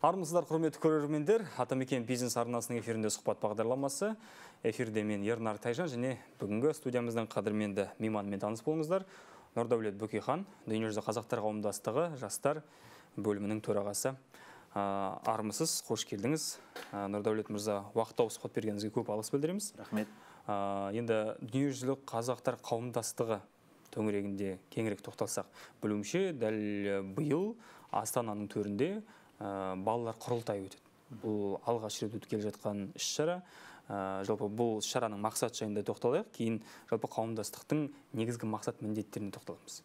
Армысыздар, құрметті көрермендер. Атамекен бизнес арнасының эфирінде сұхбат бағдарламасы. Эфирде мен Ернар Тайжан және бүгінгі студиямыздың қадірменді мейманымен таныс болыңыздар. Нұрдәулет Бөкейхан, Дүниежүзі қазақтар қауымдастығы жастар бөлімінің төрағасы. Армысыз, қош келдіңіз. Нұрдәулет мырза, уақыт тауып сұхбат бергеніңізге көп алғыс білдіреміз. Рахмет. Енді Дүниежүзілік қазақтар қауымдастығы төңірегінде кеңірек тоқталсақ, білуімше, дәл биыл Астананың төрінде балалар құрылтайы өтеді. Бұл алғаш рет өтіп келе жатқан іс-шара. Жалпы бұл шараның мақсат жайында тоқталайық, кейін жалпы қауымдастықтың негізгі мақсат міндеттеріне тоқталамыз.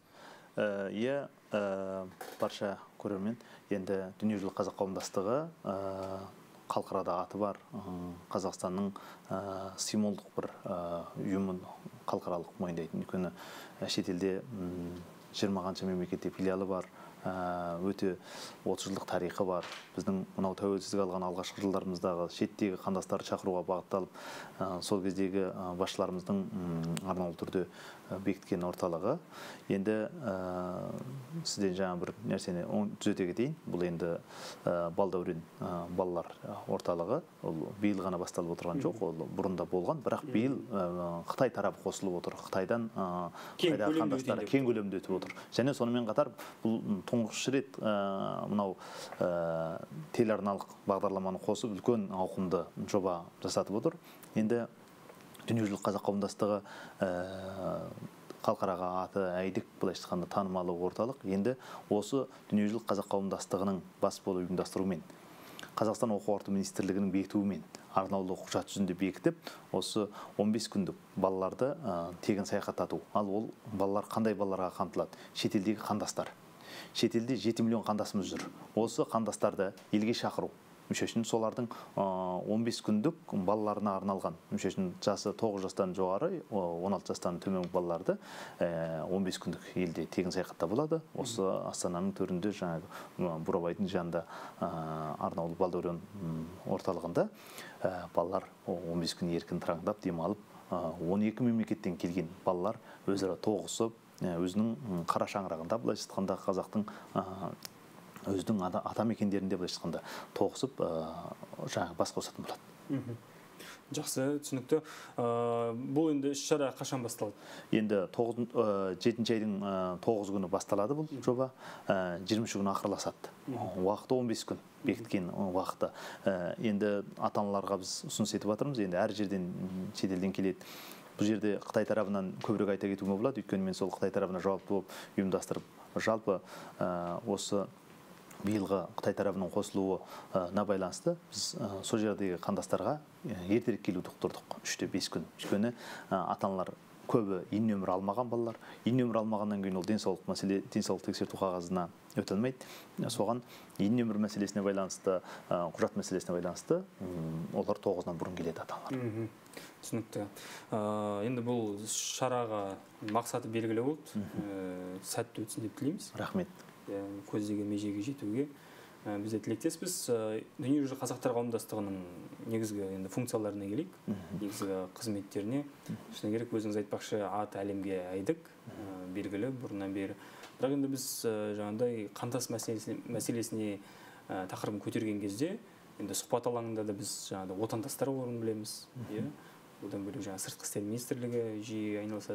Барша көрермен, енді Дүниежүзілік қазақ қауымдастығы халықарада аты бар Қазақстанның символдық бір ұйымын халықаралық мойындайтын. Өйткені шетелде 20 қанша мемлекетте филиалы бар, өте 30 жылдық тарихы бар. Біздің мынау тәуелсіздік алған алғашқы жылдарымыздағы шеттегі қандастарды шақыруға бағытталып, сол кездегі басшыларымыздың арнаулы түрде бекіткен орталығы. Енді сізден жаңа бір нәрсені түзете кетейін. Бұл енді Балдәурен балалар орталығы. Ол биыл ғана басталып отырған жоқ, ол бұрында болған, бірақ биыл Қытай тарапы қосылып отыр. Қытайдан Қытайдағы қандастары кең көлемде өтіп отыр. Және сонымен қатар бұл тұңғыш рет мынау телеарналық бағдарламаны қосып үлкен ауқымды жоба жасатып отыр. Енді Дүниежүзілік қазақ қауымдастығы халықараға аты әйдік, былайша айтқанда танымалы орталық. Енді осы Дүниежүзілік қазақ қауымдастығының бас болып ұйымдастыруымен, Қазақстан оқу орта министрлігінің бекітуімен арнаулы құжат жүзінде бекітіп, осы 15 күндік балаларды тегін саяхаттату. Ал ол балалар қандай балаларға қамтылады? Шетелдегі қандастар. Шетелде 7 миллион қандасымыз жүр. Осы қандастарды елге шақыру. Мүшесін солардың 15 күндік балаларына арналған. Мүшесін жасы 9 жастан жоғары, 16 жастан төмен балаларды 15 күндік елде тегін саяхатта болады. Осы Астананың төрінде жаңағы Бурабайдың жанында арнаулы Балдәурен орталығында балалар 15 күн еркін тыраңдап демалып, 12 мемлекеттен келген балалар өзара тоғысып, өзінің қара шаңырағында, былайша айтқанда қазақтың өздің атамекендерінде былайша айтқанда тоғысып жаңағы бас қосатын болады. Жақсы, түсінікті. Бұл енді іс-шара қашан басталады? Енді 7 айдың 9 күні басталады бұл жоба, 20 күн ақырласады. Уақыты 15 күн бекіткен уақыты. Енді ата-аналарға біз ұсыныс етіп жатырмыз. Енді әр жерден шетелден келеді. Бұл жерде Қытай тарапынан көбірек айта кетуге болады. Өйткені мен сол Қытай тарапына жауапты болып ұйымдастырып, жалпы осы биылғы Қытай тарапының қосылуына байланысты біз сол жердегі қандастарға ертерек келуді тұрдық 3-5 күн. Өйткені ата-аналар көбі ин нөмірі алмаған балалар. Ин нөмірі алмағаннан кейін ол денсаулық тексерту қағазына өте алмайды. Соған ин нөмірі мәселесіне байланысты, құжат мәселесіне байланысты олар 9-нан бұрын келеді ата-аналар. Түсінікті. Енді бұл шараға мақсаты белгілі болды. Сәтті өтсін деп тілейміз. Рахмет. Көздеген межеге жетуге біз тілектеспіз. Дүниежүзі қазақтар қауымдастығының негізгі функцияларына келейік, негізгі қызметтеріне. Шыны керек, өзіңіз айтпақшы, ат әлемге айдық, белгілі бұрыннан бері. Бірақ енді біз жаңағыдай қандас мәселесіне тақырыбын көтерген кезде, енді сұхбат алаңында да біз жаңағыдай отандастар орын білеміз. Одан бөлек жаңағы сыртқы істер министрлігі жиі айналысады.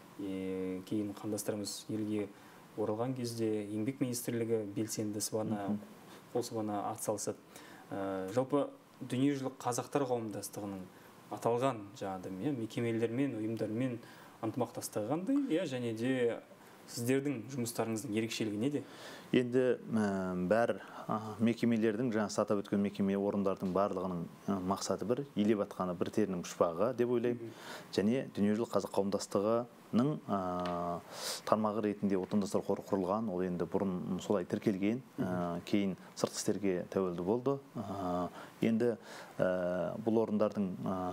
Кейін қандастарымыз елге оралған кезде еңбек министрлігі белсенді қол сыбана атсалысады. Жалпы Дүниежүзілік қазақтар қауымдастығының аталған жаңағыдай мекемелермен, ұйымдармен ынтымақтастығы қандай, және де сіздердің жұмыстарыңыздың ерекшелігі неде? Енді бәр мекемелердің, жаңа атап өткен мекеме орындардың барлығының мақсаты бір, елеп атқаны бір терінің пұшпағы деп ойлаймын. Және Дүниежүзілік қазақ қауымдастығының тармағы ретінде отандастар қоры құрылған, ол енді бұрын солай тіркелген, кейін сыртқы істерге тәуелді болды. Енді бұл орындардың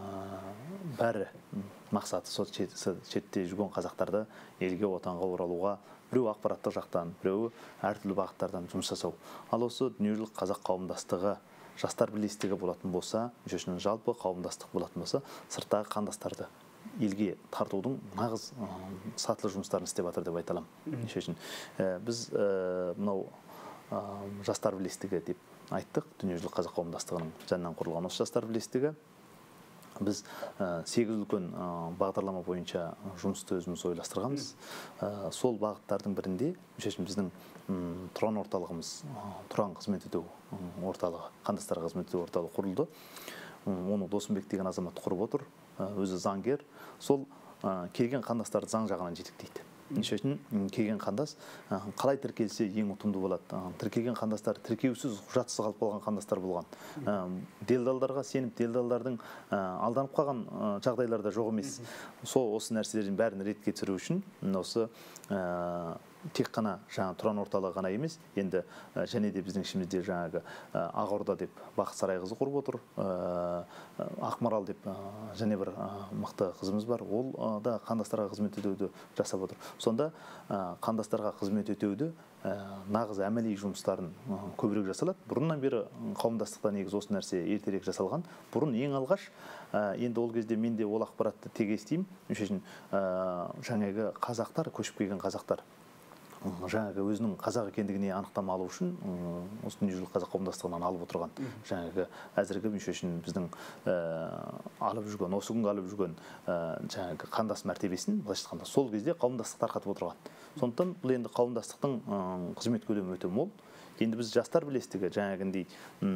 бәрі мақсаты сол шетте жүрген қазақтарды елге отанға оралуға, біреу ақпараттық жақтан, біреу әртүрлі бағыттардан жұмыс жасау. Ал осы Дүниежүзілік қазақ қауымдастығы жастар бірлестігі болатын болса, мүшесінің жалпы қауымдастық болатын болса, сырттағы қандастарды елге тартудың нағыз сатылы жұмыстарын істеп жатыр деп айта аламын. Біз мынау жастар бірлестігі деп айттық. Дүниежүзілік қазақ қауымдастығының жанынан құрылған осы жастар бірлестігі. Біз 8 үлкен бағдарлама бойынша жұмысты өзіміз ойластырғанбыз. Сол бағыттардың бірінде біздің Тұран орталығымыз, Тұран қызмет ету орталығы, қандастарға қызмет ету орталығы құрылды. Оны Досымбек деген азамат құрып отыр, өзі заңгер. Сол келген қандастарды заң жағынан жетектейді. Үшін келген қандас қалай тіркелсе ең ұтымды болады. Тіркелген қандастар тіркеусіз, құжатсыз қалып қалған қандастар болған. Делдалдарға сеніп, делдалдардың алданып қалған жағдайларда жоқ емес. Осы нәрселердің бәрін ретке түсіру үшін осы тек қана Тұран орталығы ғана емес, енді және де біздің ішімізде жаңағы Ақорда деп Бақыт Сарайқызы құрып отыр, Ақмарал деп және бір мықты қызымыз бар, ол да қандастарға қызмет етуді жасап отыр. Сонда қандастарға қызмет етуді нағыз әмәли жұмыстарын көбірек жасалады. Бұрыннан бері қауымдастықта негіз осы нәрсе ертерек жасалған. Бұрын ең алғаш, енді ол кезде мен де ол ақпаратты тек естимін. Үшін жаңағы қазақтар, көшіп келген қазақтар жаңағы өзінің қазақ екендігіне анықтама алу үшін осы дүниежүзілік қазақ қауымдастығынан алып отырған жаңағы әзіргі үшін біздің алып жүрген, осы күнгі алып жүрген жаңағы қандас мәртебесін былайша айтқанда сол кезде қауымдастық тарқатып отырған. Сондықтан бұл енді қауымдастықтың қызмет көлемі өте мол. Енді біз жастар бірлестігі жаңағындай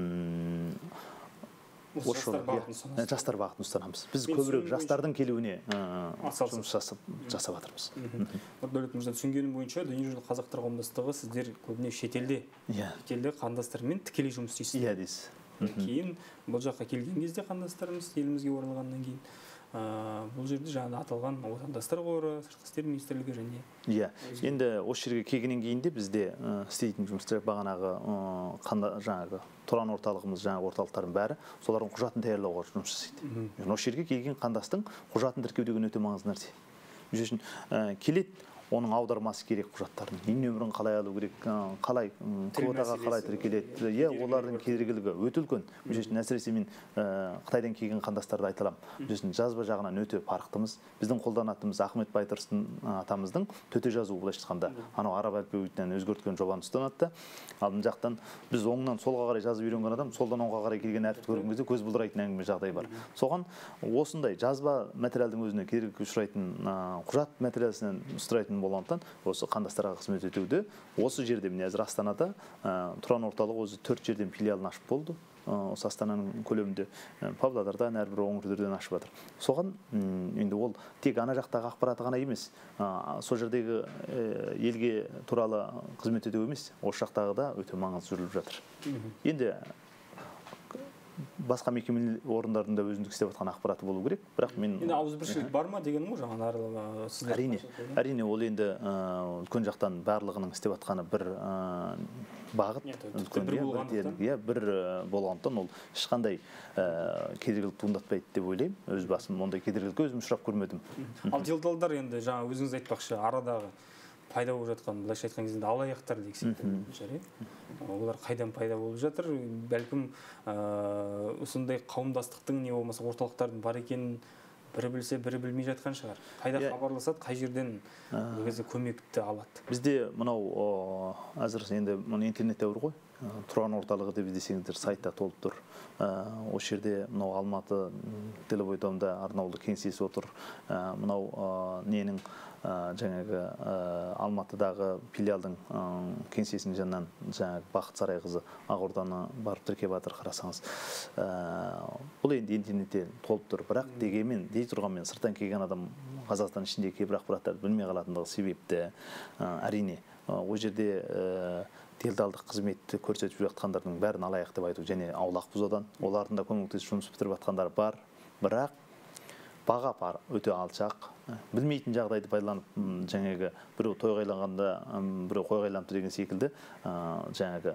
жастар бағытын ұстанамыз. Біз көбірек жастардың келуіне жұмыс жасап жатырмыз. Дәулет мырза, түсінгенім бойынша дүниежүзілік қазақтар қауымдастығы сіздер көбіне шетелде қандастармен тікелей жұмыс істейсіз. Иә дейсіз. Кейін бұл жаққа келген кезде қандастарымыз елімізге оралғаннан кейін бұл жерде жаңа аталған отандастар қоры, сыртқы істер министрлігі және енді осы жерге келгеннен кейін де бізде істейтін жұмыстар бағанағы жаңағы Тұран орталығымыз, жаңағы орталықтардың бәрі солардың құжатын даярлауға жұмыс жасайды. Осы жерге келген қандастың құжатын тіркеу деген өте маңызды нәрсе. Үшін келеді, оның аудармасы керек құжаттарын, нөмірін қалай алу керек, қалай квотаға қалай тіркеледі, олардың кедергілігі өте үлкен. Әсіресе мен Қытайдан келген қандастарды айта аламын. Жазба жағынан өте парықтымыз. Біздің қолданатынымыз Ахмет Байтұрсын атамыздың төте жазуы былайша айтқанда, анау араб әліпбиінен өзгерткен жобаны ұстанады. Ал мына жақтан біз оңнан солға қарай жазып үйренген адам, солдан оңға қарай келген әріпті көрген кезде көз бұлдырайтын әңгіме жағдай бар. Соған осындай жазба материалдың өзіне кедергіге ұшырайтын, құжат материалынан сұрайтын болғандықтан осы қандастарға қызмет етуді осы жерде міне қазір Астанада Тұран орталығы өзі 4 жерден филиалын ашып болды. Осы Астананың көлемінде Павлодардан әрбір өңірлерден ашып жатыр. Соған енді ол тек ана жақтағы ақпараты ғана емес, сол жердегі елге туралы қызмет ету емес, осы жақтағы да өте маңызды жүріліп жатыр. Енді басқа мекеме орындарында өзіндік істеп жатқан ақпараты болу керек, бірақ мен енді ауызбіршілік бар ма дегенім ғой жаңа сіздер. Әрине ол енді үлкен жақтан барлығының істеп жатқаны бір бағыт, бір болғандықтан ол ешқандай кедергілік туындатпайды деп ойлаймын. Өз басым ондай кедергілікке өзім ұшырап көрмедім. Ал делдалдар енді жаңа өзіңіз айтпақшы арадағы пайда болып жатқан, былайша айтқан кезде алаяқтар десек те, олар қайдан пайда болып жатыр? Бәлкім осындай қауымдастықтың не болмаса орталықтардың бар екенін бірі білсе, бірі білмей жатқан шығар. Қайда хабарласады, қай жерден көмекті алады? Бізде мынау әзір енді интернетте бар ғой, Тұран орталығы деп іздесеңіздер сайтта толып тұр. Осы жерде мынау Алматы телебойдамда арнаулы кеңсесі отыр. Мынау ненің жаңағы Алматыдағы филиалдың кеңсесінің жанынан жаңағы Бақыт Сарайқызы Ақорданы барып тіркеп жатыр, қарасаңыз. Бұл енді интернетте толып тұр. Бірақ дегенмен дей тұрғанмен сырттан келген адам Қазақстан ішінде кейбір ақпараттарды білмей қалатындығы себепті әрине ол жерде делдалдық қызметті көрсетіп жатқандардың бәрін алаяқ деп айту және аулақ бұзудан, олардың да көмектесіп жұмыс бітіріп жатқандар бар. Бірақ баға бар, өте алшақ. Білмейтін жағдайды пайдаланып, жаңағы біреу тойғайланғанда, біреу қойғайланыпты деген секілді, жаңағы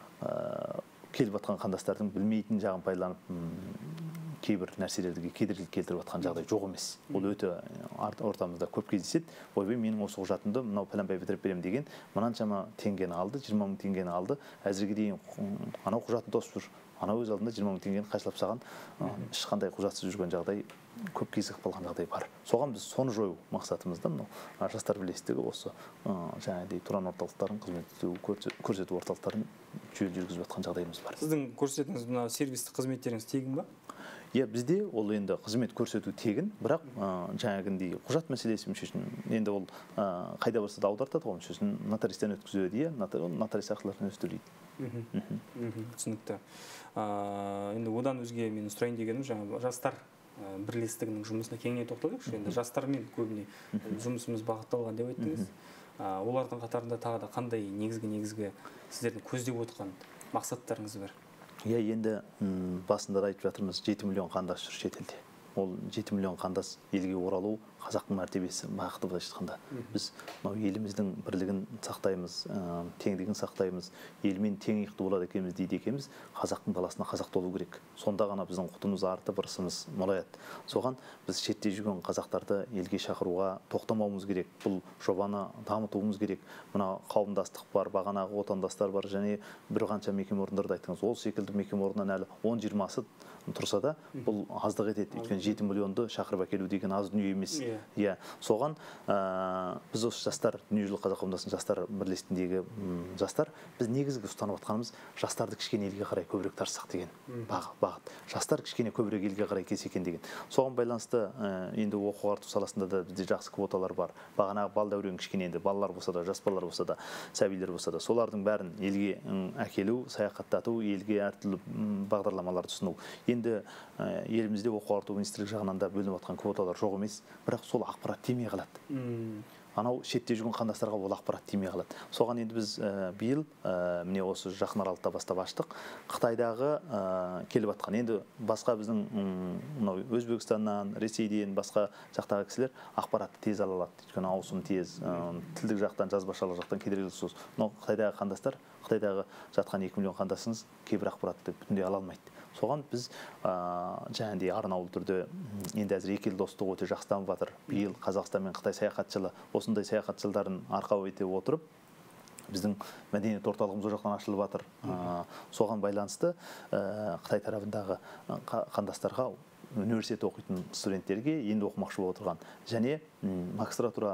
келіп жатқан қандастардың білмейтін жағын пайдаланып, кейбір нәрселерге кедергілік келтіріп жатқан жағдай жоқ емес. Ол өте ортамызда көп кездеседі. Ойбай, менің осы құжатымды мынау пәленбай бітіріп беремін деген, мынаншама теңгені алды, 20 мың теңгені алды. Әзірге дейін анау құжатын тосып жүр, ана өз алдында 20 мың теңгені қайшылап тастаған, ешқандай құжатсыз жүрген жағдай көп кезігіп қалған жағдай бар. Соған біз соны жою мақсатымызда мынау жастар бірлестігі осы жаңағыдай Туран орталықтарын қызмет көрсету орталықтарын жүйелі жүргізіп жатқан жағдайымыз бар. Сіздің көрсететініңіз мына сервистік қызметтеріңіз тегін ба? Иә, бізде ол енді қызмет көрсету тегін, бірақ жаңағындай құжат мәселесі үшін енді ол қайда барса да аудартады ғой, үшін нотариустен өткізеді, иә, нотариус ақыларын өзі төлейді. Түсінікті. Енді одан өзге мен сұрайын дегенім жаңа жастар бірлестігінің жұмысына кеңінен тоқталайықшы. Енді жастармен көбіне жұмысымыз бағытталған деп айттыңыз. Олардың қатарында тағы да қандай негізгі сіздердің көздеп отырған мақсаттарыңыз бар? Иә, енді басында да айтып жатырмыз, 7 миллион қандас жүр шетелде. Ол 7 миллион қандас елге оралу қазақтың мәртебесі, бағыты былайша айтқанда. Біз еліміздің бірлігін сақтаймыз, теңдігін сақтаймыз, елмен тең иықты болады екенбіз дейді екенбіз, қазақтың баласына қазақ толу керек. Сонда ғана біздің құтымыз артып, ырысымыз молаяды. Соған біз шетте жүрген қазақтарды елге шақыруға тоқтамауымыз керек. Бұл жобаны дамытуымыз керек. Мына қауымдастық бар, бағанағы отандастар бар, және бір қанша мекеме орындарды айттыңыз. Ол секілді мекеме орнынан әлі 10-20-сы тұрса да, бұл аздық етеді. Өйткені 7 миллионды шақырып әкелу деген аз дүние емес. Иә, соған біз осы жастар, дүниежүзілік қазақ қауымдастығының жастар бірлестігіндегі жастар, біз негізгі ұстанып жатқанымыз жастарды кішкене елге қарай көбірек тартсақ деген бағыт. Жастар кішкене көбірек елге қарай келсе екен деген. Соған байланысты енді оқу ағарту саласында да бізде жақсы квоталар бар. Бағанағы балдәурен кішкене енді балалар болса да, жас балалар болса да, сәбилер болса да, солардың бәрін елге әкелу, саяхаттату, елге әртүрлі бағдарламаларды ұсыну. Енді елімізде оқу ағарту министрлігі жағынан да бөлініп жатқан квоталар жоқ емес, бірақ сол ақпарат тимей қалады. Анау шетте жүрген қандастарға ол ақпарат тимей қалады. Соған енді біз биыл міне осы жақын аралықта бастап аштық. Қытайдағы келіп жатқан, енді басқа біздің Өзбекстаннан, Ресейден, басқа жақтағы кісілер ақпаратты тез ала алады. Өйткені ауысым тез, тілдік жақтан, жазбашылық жақтан кедергілік сөз. Қытайдағы қандастар, Қытайдағы жатқан 2 миллион қандасыңыз кейбір ақпаратты бүтіндей ала алмайды. Соған біз жаңағыдай арнаулы түрде енді әзір екі ел достығы өте жақсы дамып жатыр. Биыл Қазақстан мен Қытай саяхатшылы осындай саяхатшылардың арқау ете отырып, біздің мәдениет орталығымыз ол жақтан ашылып жатыр. Соған байланысты Қытай тарапындағы қандастарға, университет оқитын студенттерге енді оқымақшы болып отырған және магистратура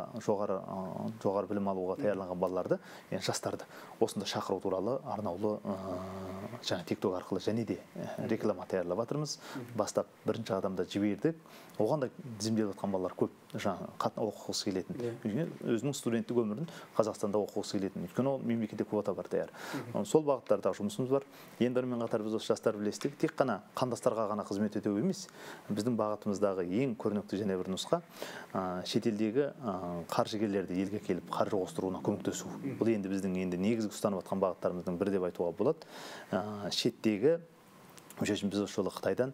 жоғары білім алуға таярланған балаларды, жастарды осында шақыру туралы арнаулы жаңа TikTok арқылы және де реклама таярлап жатырмыз. Бастап бірінші адамда жібердік. Оған да тізімделіп жатқан балалар көп, оқығысы келетін. Өзінің студенттік өмірін Қазақстанда оқығысы келетін. Өйткені ол мемлекетте квота бар таяр. Сол бағыттардағы жұмысымыз бар. Енді онымен қатар біз осы жастар бірлестігі тек қана қандастарға ғана қызмет ету емес, біздің бағытымыздағы ең көрнекті және бір нұсқа шетелдегі қаржыгерлерді елге келіп қаржы қостыруына көмектесу. Бұл енді біздің енді негізгі ұстанып жатқан бағыттарымыздың бірі деп айтуға болады. Шеттегі біз осы жолы Қытайдан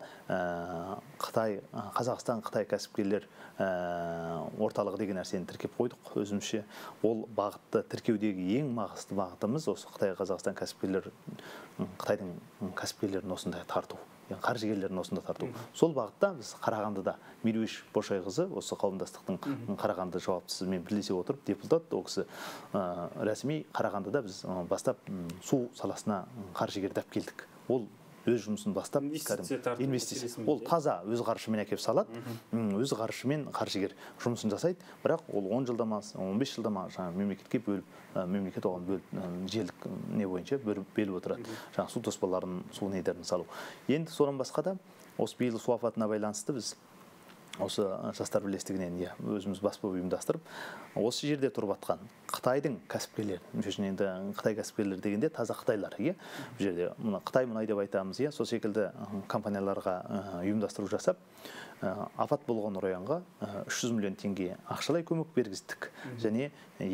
Қазақстан-Қытай кәсіпкерлер орталығы деген нәрсені тіркеп қойдық өзімізше. Ол бағытты тіркеудегі ең маңызды бағытымыз осы Қытай-Қазақстан Қытайдың кәсіпкерлерін осындай тарту, қаржыгерлерін осында тарту. Сол бағытта біз Қарағандыда Меруеш Бошайқызы, осы қауымдастықтың Қарағанды жауаптысымен бірлесе отырып, депутат, ол кісі рәсми Қарағандыда біз бастап су саласына қаржыгер дап келдік. Ол өз жұмысын бастап, инвестиция. Ол таза өз қаржысымен әкеп салады, өз қаржысымен қаржыгер жұмысын жасайды, бірақ ол 10 жылда ма, 15 жылда ма мемлекетке бөліп, мемлекет оған бөліп, желік не бойынша бөліп отырады. Жаңа су тоспаларын, су нелерін салу. Енді содан басқа да, осы биыл су апатына байланысты біз осы жастар бірлестігінен өзіміз баспа ұйымдастырып, осы жерде тұрып жатқан Қытайдың кәсіпкерлері, енді Қытай кәсіпкерлері дегенде таза Қытайлар, бұл жерде Қытай мұнай деп айтамыз, сол секілді компанияларға ұйымдастыру жасап, апат болған районға 300 миллион теңге ақшалай көмек бергіздік, және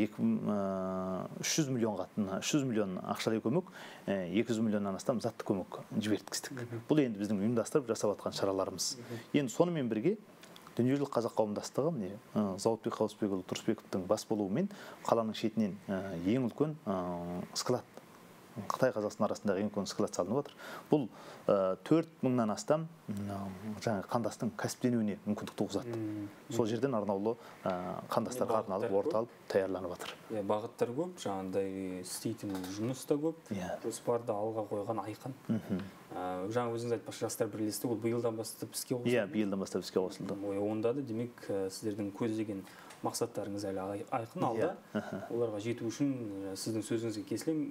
300 миллион ақшалай көмек, 200 миллионнан астам затты көмек жіберткіздік. Бұл енді біздің ұйымдастырып жасап жатқан шараларымыз. Енді сонымен бірге дүниежүзілік қазақ қауымдастығы Зауытбек Қауысбекұлы Тұрысбековтың бас болуымен қаланың шетінен ең үлкен склад, Қытай Қазақстан арасындағы ең үлкен склад салынып отыр. Бұл 4000-нан астам жаңа қандастың кәсіптенуіне мүмкіндік туғызады. Сол жерден арнаулы қандастарға арналып орталып таярланып жатыр. Бағыттар көп, жаңағыдай істейтін жұмыс та көп, жоспарды алға қойған айқын. жаңа өзіңіз айтпақшы жастар бірлестігі ол биылдан бастап іске қосылды. Иә, биылдан бастап іске қосылды. Онда да демек сіздердің көздеген мақсаттарыңыз әлі айқын алда. Оларға жету үшін сіздің сөзіңізге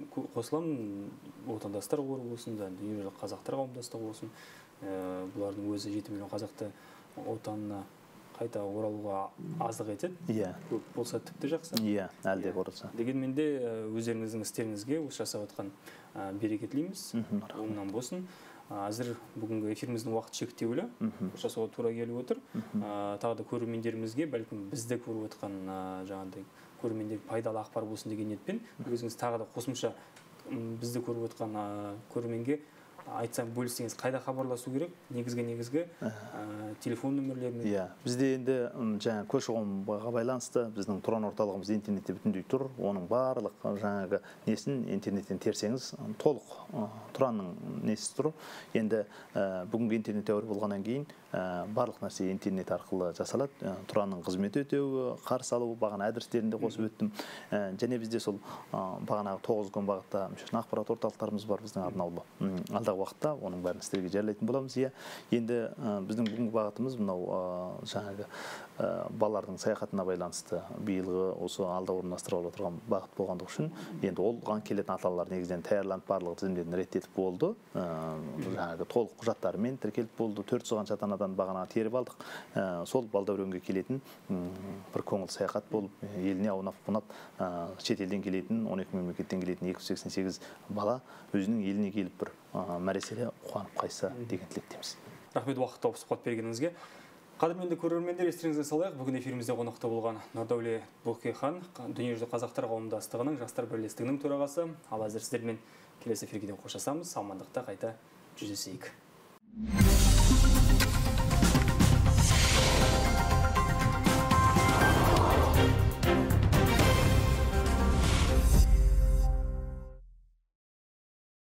қосыламын, отандастар қоры болсын, дүниежүзілік қазақтар қауымдастығы болсын, бұлардың өзі 7 миллион қазақты отанына қайта оралуға аздық етеді. Иә. Көп болса тіпті жақсы. Иә, әлде қорысы. Дегенмен де өздеріңіздің істеріңізге осы жасап жатқан береке тілейміз. Оңынан болсын. Әзір бүгінгі эфиріміздің уақыт шектеулі. Жасауға тура келіп отыр. Тағы да көрермендерімізге, бәлкім бізді көріп отқан жаңағыдай көрермендерге пайдалы ақпар болсын деген ниетпен өзіңіз тағы да қосымша бізді көріп отқан көрерменге айтсам, бөліссеңіз, қайда хабарласу керек? Негізгі телефон нөмірлеріне? Иә, бізде енді жаңа көші-қонға байланысты біздің Тұран орталығымыз интернетте бүтіндей тұр. Оның барлық жаңағы несін интернеттен терсеңіз, толық Тұранның несі тұр. Енді бүгінгі интернет дәуірі болғаннан кейін барлық нәрсе интернет арқылы жасалады. Тұранның қызмет өтеуі, қарсы алу, бағана адрестерінде қосып өттім. Және бізде сол бағанағы 9 күн бағытта ақпарат орталықтарымыз бар біздің арнаулы. Алдағы уақытта оның бәрін сіздерге жарлайтын боламыз. Иә, енді біздің бүгінгі бағытымыз мынау жаңағы балалардың саяхатына байланысты биылғы осы алда орналастырылып отырған бағыт болғандығы үшін енді оған келетін ата-аналар негізінен таярланып барлық тізімдерін реттетіп болды. Жаңағы толық құжаттарымен тіркеліп болды. 400 қанша ата-анадан бағана теріп алдық. Сол балдәуренге келетін бір көңіл саяхат болып, еліне аунап-қунап шетелден келетін 12 мемлекеттен келетін 288 бала өзінің еліне келіп бір мәресіне қуанып қайтса деген тілектеміз. Рахмет уақыт тауып сұхбат бергеніңізге. Қадірменді көрермендер, естеріңізге салайық, бүгін эфирімізде қонақта болған Нұрдәуле Бөкейхан, Дүниежүзілік қазақтар қауымдастығының жастар бірлестігінің төрағасы. Ал әзір сіздермен келесі эфирге қоштасамыз. Амандықта қайта жүздесейік.